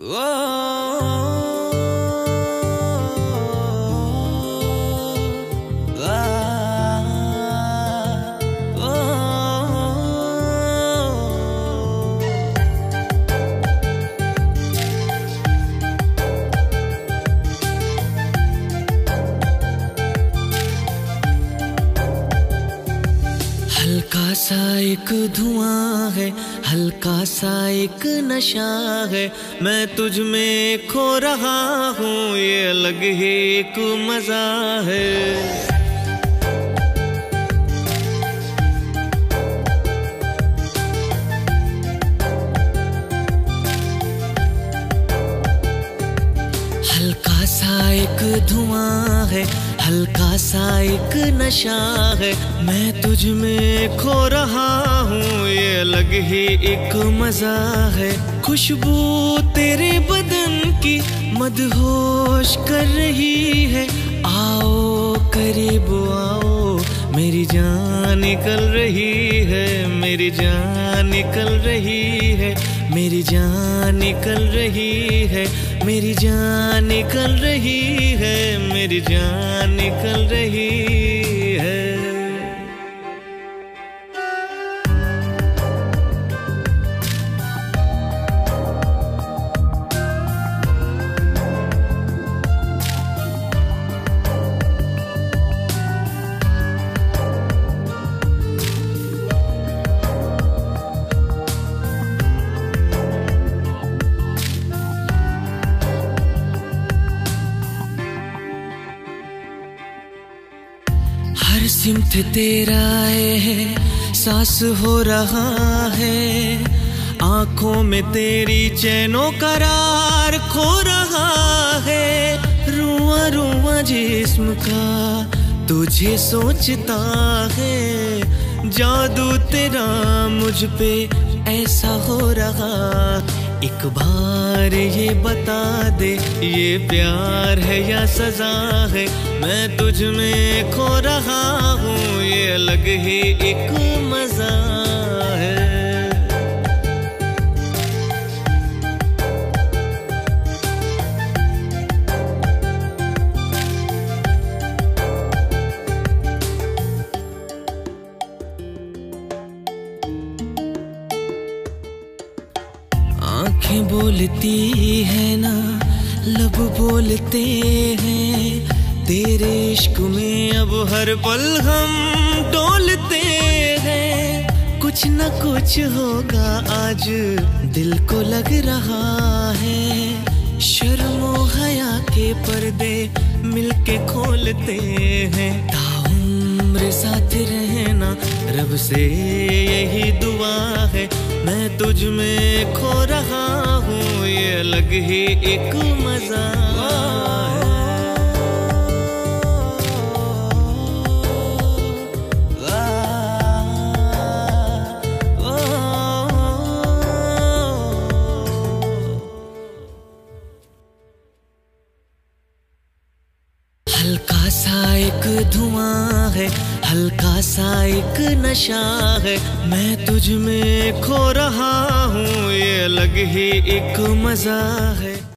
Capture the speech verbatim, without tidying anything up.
हल्का सा एक धुआं है, हल्का सा एक नशा है, मैं तुझ में खो रहा हूँ, ये अलग ही एक मजा है। हल्का सा एक धुआं है, हल्का सा एक नशा है, मैं तुझ में खो रहा हूँ, ये अलग ही एक मजा है। खुशबू तेरे बदन की मदहोश कर रही है, आओ करीब आओ, मेरी जान निकल रही है, मेरी जान निकल रही है, मेरी जान निकल रही है, मेरी जान निकल रही है, मेरी जान निकल रही है। हर सिमत तेरा है, सांस हो रहा है, आंखों में तेरी चैनो करार खो रहा है। रुआ रुआ जिस्म का तुझे सोचता है, जादू तेरा मुझ पे ऐसा हो रहा। एक बार ये बता दे, ये प्यार है या सजा है, मैं तुझ में खो रहा हूँ, ये अलग ही एक मजा है। आँखें बोलती है ना, लब बोलते हैं, तेरे इश्क में अब हर पल हम डोलते हैं। कुछ न कुछ होगा आज, दिल को लग रहा है, शर्मो हया के पर्दे मिलके खोलते हैं। ताउम्र साथ रहना रब से यही दुआ है, मैं तुझ में खो रहा हूँ, ये अलग ही एक मजा है। हल्का सा एक धुआं है, हल्का सा एक नशा है, मैं तुझ में खो रहा हूँ, ये अलग ही एक मजा है।